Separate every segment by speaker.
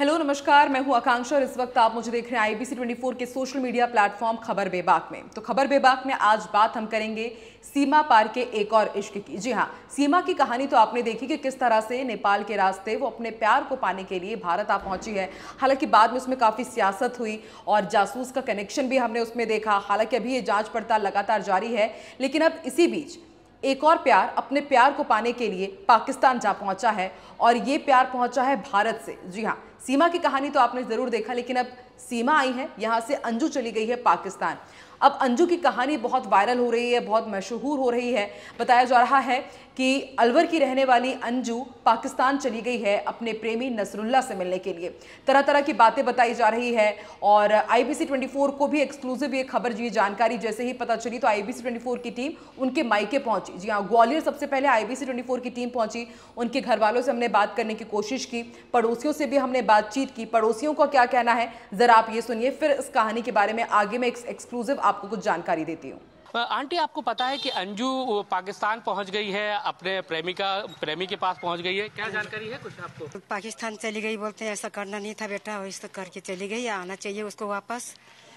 Speaker 1: Hello नमस्कार, मैं हूं आकांक्षा और इस वक्त आप मुझे देख रहे हैं आईबीसी 24 के सोशल मीडिया प्लेटफॉर्म खबर बेबाक में। तो खबर बेबाक में आज बात हम करेंगे सीमा पार के एक और इश्क की। जी हां, सीमा की कहानी तो आपने देखी कि किस तरह से नेपाल के रास्ते वो अपने प्यार को पाने के लिए भारत आ पहुंची है। हालांकि बाद में उसमें काफी सियासत हुई और जासूस का कनेक्शन भी हमने उसमें देखा। हालांकि अभी ये जांच पड़ताल लगातार जारी है, लेकिन अब इसी बीच एक और प्यार अपने प्यार को पाने के लिए पाकिस्तान जा पहुंचा है और ये प्यार पहुंचा है भारत से। जी हां, सीमा की कहानी तो आपने जरूर देखा, लेकिन अब सीमा आई है, यहां से अंजू चली गई है पाकिस्तान। अब अंजू की कहानी बहुत वायरल हो रही है, बहुत मशहूर हो रही है। बताया जा रहा है कि अलवर की रहने वाली अंजू पाकिस्तान चली गई है अपने प्रेमी नसरुल्ला से मिलने के लिए। तरह तरह की बातें बताई जा रही है और आईबीसी 24 को भी एक्सक्लूसिव ये खबर, ये जानकारी जैसे ही पता चली तो आईबीसी 24 की टीम उनके मायके पहुंची। जी हाँ, ग्वालियर सबसे पहले आईबीसी 24 की टीम पहुंची। उनके घर वालों से हमने बात करने की कोशिश की, पड़ोसियों से भी हमने बातचीत की। पड़ोसियों का क्या कहना है जरा आप ये सुनिए, फिर इस कहानी के बारे में आगे मैं एक्सक्लूसिव आपको कुछ जानकारी देती हूँ।
Speaker 2: आंटी, आपको पता है कि अंजू पाकिस्तान पहुंच गई है, अपने प्रेमी के पास पहुंच गई है, क्या जानकारी है कुछ आपको?
Speaker 3: पाकिस्तान चली गई, बोलते हैं ऐसा करना नहीं था बेटा, वैसे करके चली गई, आना चाहिए उसको वापस।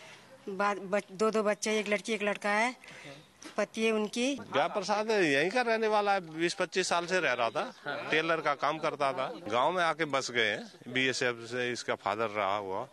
Speaker 3: दो बच्चे, एक लड़की एक लड़का है, पति है उनकी।
Speaker 4: ब्याह प्रसाद यहीं का रहने वाला है, 20-25 साल से रह रहा था, टेलर का काम करता था, गांव में आके बस गए हैं। बीएसएफ से इसका फादर रहा हुआ।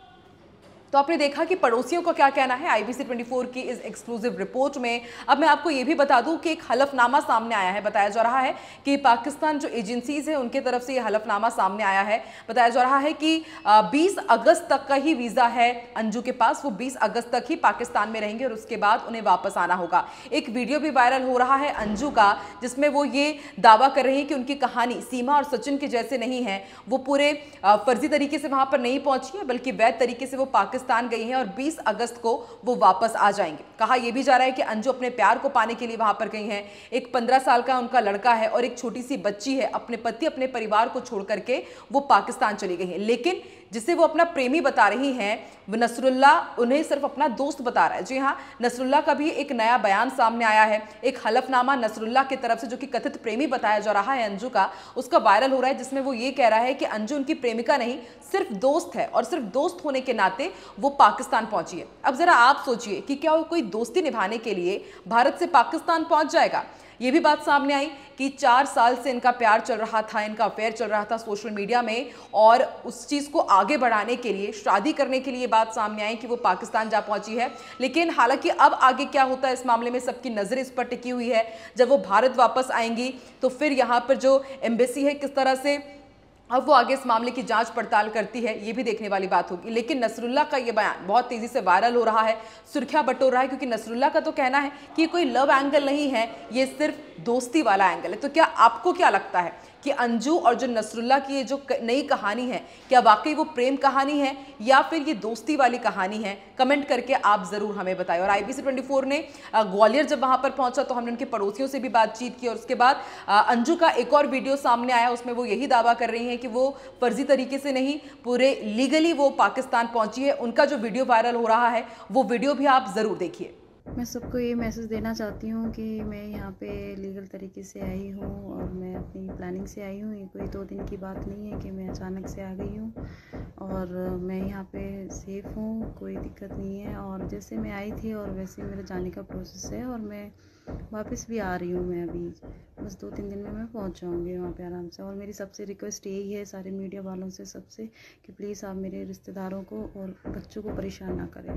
Speaker 1: तो आपने देखा कि पड़ोसियों का क्या कहना है आईबीसी 24 की इस एक्सक्लूसिव रिपोर्ट में। अब मैं आपको यह भी बता दूं कि एक हलफनामा सामने आया है। बताया जा रहा है कि पाकिस्तान जो एजेंसीज है उनके तरफ से यह हलफनामा सामने आया है। बताया जा रहा है कि 20 अगस्त तक का ही वीजा है अंजू के पास, वो 20 अगस्त तक ही पाकिस्तान में रहेंगे और उसके बाद उन्हें वापस आना होगा। एक वीडियो भी वायरल हो रहा है अंजू का, जिसमें वो ये दावा कर रही है कि उनकी कहानी सीमा और सचिन के जैसे नहीं है। वो पूरे फर्जी तरीके से वहां पर नहीं पहुंची है, बल्कि वैध तरीके से वो पाकिस्तान गई हैं और 20 अगस्त को वो वापस आ जाएंगे। कहा यह भी जा रहा है कि अंजू अपने प्यार को पाने के लिए वहां पर गई हैं। एक 15 साल का उनका लड़का है और एक छोटी सी बच्ची है। अपने पति, अपने परिवार को छोड़ करके वो पाकिस्तान चली गई हैं। लेकिन जिसे वो अपना प्रेमी बता रही हैं, वो नसरुल्ला उन्हें सिर्फ अपना दोस्त बता रहा है। जी हाँ, नसरुल्ला का भी एक नया बयान सामने आया है। एक हलफनामा नसरुल्ला की तरफ से, जो कि कथित प्रेमी बताया जा रहा है अंजू का, उसका वायरल हो रहा है, जिसमें वो ये कह रहा है कि अंजू उनकी प्रेमिका नहीं, सिर्फ दोस्त है और सिर्फ दोस्त होने के नाते वो पाकिस्तान पहुंची है। अब जरा आप सोचिए कि क्या वो कोई दोस्ती निभाने के लिए भारत से पाकिस्तान पहुंच जाएगा? ये भी बात सामने आई कि 4 साल से इनका प्यार चल रहा था, इनका अफेयर चल रहा था सोशल मीडिया में, और उस चीज़ को आगे बढ़ाने के लिए, शादी करने के लिए बात सामने आई कि वो पाकिस्तान जा पहुंची है। लेकिन हालांकि अब आगे क्या होता है इस मामले में सबकी नज़र इस पर टिकी हुई है। जब वो भारत वापस आएंगी तो फिर यहाँ पर जो एम्बेसी है किस तरह से अब वो आगे इस मामले की जांच पड़ताल करती है, ये भी देखने वाली बात होगी। लेकिन नसरुल्ला का ये बयान बहुत तेजी से वायरल हो रहा है, सुर्खियां बटोर रहा है, क्योंकि नसरुल्ला का तो कहना है कि ये कोई लव एंगल नहीं है, ये सिर्फ दोस्ती वाला एंगल है। तो क्या आपको क्या लगता है कि अंजू और जो नसरुल्ला की ये जो नई कहानी है, क्या वाकई वो प्रेम कहानी है या फिर ये दोस्ती वाली कहानी है? कमेंट करके आप जरूर हमें बताएं। और आईबीसी 24 ने ग्वालियर जब वहां पर पहुंचा तो हमने उनके पड़ोसियों से भी बातचीत की और उसके बाद अंजू का एक और वीडियो सामने आया। उसमें वो यही दावा कर रही हैं कि वो फर्जी तरीके से नहीं, पूरे लीगली वो पाकिस्तान पहुंची है। उनका जो वीडियो वायरल हो रहा है वो वीडियो भी आप जरूर देखिए।
Speaker 5: मैं सबको ये मैसेज देना चाहती हूँ कि मैं यहाँ पे लीगल तरीके से आई हूँ और मैं अपनी प्लानिंग से आई हूँ। ये कोई 2 दिन की बात नहीं है कि मैं अचानक से आ गई हूँ और मैं यहाँ पे सेफ़ हूँ, कोई दिक्कत नहीं है। और जैसे मैं आई थी और वैसे मेरे जाने का प्रोसेस है और मैं वापस भी आ रही हूँ। मैं अभी बस 2-3 दिन में मैं पहुँच जाऊँगी वहाँ पे आराम से। और मेरी सबसे रिक्वेस्ट यही है सारे मीडिया वालों से, सबसे, कि प्लीज़ आप मेरे रिश्तेदारों को और बच्चों को परेशान ना करें।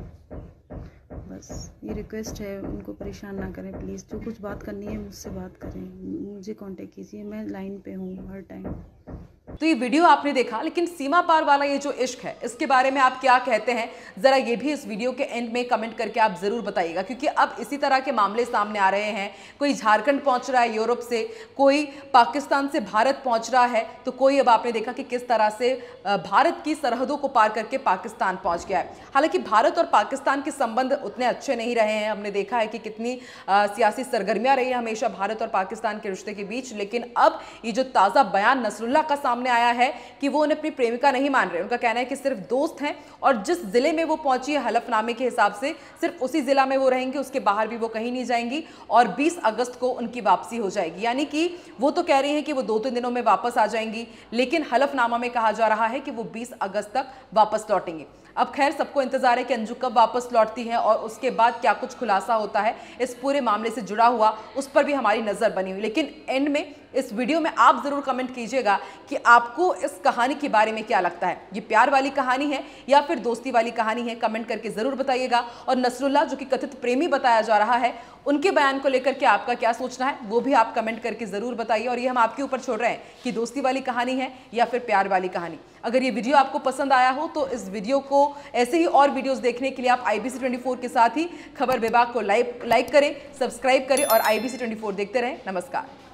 Speaker 5: बस ये रिक्वेस्ट है, उनको परेशान ना करें प्लीज़। जो कुछ बात करनी है मुझसे बात करें, मुझे कांटेक्ट कीजिए, मैं लाइन पे हूँ हर टाइम।
Speaker 1: तो ये वीडियो आपने देखा, लेकिन सीमा पार वाला ये जो इश्क है इसके बारे में आप क्या कहते हैं, जरा ये भी इस वीडियो के एंड में कमेंट करके आप जरूर बताइएगा। क्योंकि अब इसी तरह के मामले सामने आ रहे हैं। कोई झारखंड पहुंच रहा है यूरोप से, कोई पाकिस्तान से भारत पहुंच रहा है, तो कोई अब आपने देखा कि किस तरह से भारत की सरहदों को पार करके पाकिस्तान पहुंच गया है। हालांकि भारत और पाकिस्तान के संबंध उतने अच्छे नहीं रहे हैं। हमने देखा है कि कितनी सियासी सरगर्मियां रही है हमेशा भारत और पाकिस्तान के रिश्ते के बीच। लेकिन अब ये जो ताज़ा बयान नसरुल्ला का सामने सामने आया है कि वो उन्हें अपनी प्रेमिका नहीं मान रहे। उनका कहना है कि सिर्फ दोस्त हैं और जिस जिले में वो पहुंची है हलफनामे के हिसाब से सिर्फ उसी जिला में वो रहेंगे, उसके बाहर भी वो कहीं नहीं जाएंगी और 20 अगस्त को उनकी वापसी हो जाएगी। यानी कि वो तो कह रही हैं कि वो 2-3 दिनों में वापस आ जाएंगी, लेकिन हलफनामा में कहा जा रहा है कि वो 20 अगस्त तक वापस लौटेंगे। अब खैर सबको इंतजार है कि अंजू कब वापस लौटती हैं और उसके बाद क्या कुछ खुलासा होता है इस पूरे मामले से जुड़ा हुआ, उस पर भी हमारी नजर बनी हुई। लेकिन एंड में इस वीडियो में आप जरूर कमेंट कीजिएगा कि आपको इस कहानी के बारे में क्या लगता है, ये प्यार वाली कहानी है या फिर दोस्ती वाली कहानी है, कमेंट करके जरूर बताइएगा। और नसरुल्लाह जो कि कथित प्रेमी बताया जा रहा है, उनके बयान को लेकर के आपका क्या सोचना है वो भी आप कमेंट करके जरूर बताइए। और ये हम आपके ऊपर छोड़ रहे हैं कि दोस्ती वाली कहानी है या फिर प्यार वाली कहानी। अगर ये वीडियो आपको पसंद आया हो तो इस वीडियो को ऐसे ही और वीडियोस देखने के लिए आप IBC 24 के साथ ही खबर विभाग को लाइक करें, सब्सक्राइब करें और IBC 24 देखते रहें। नमस्कार।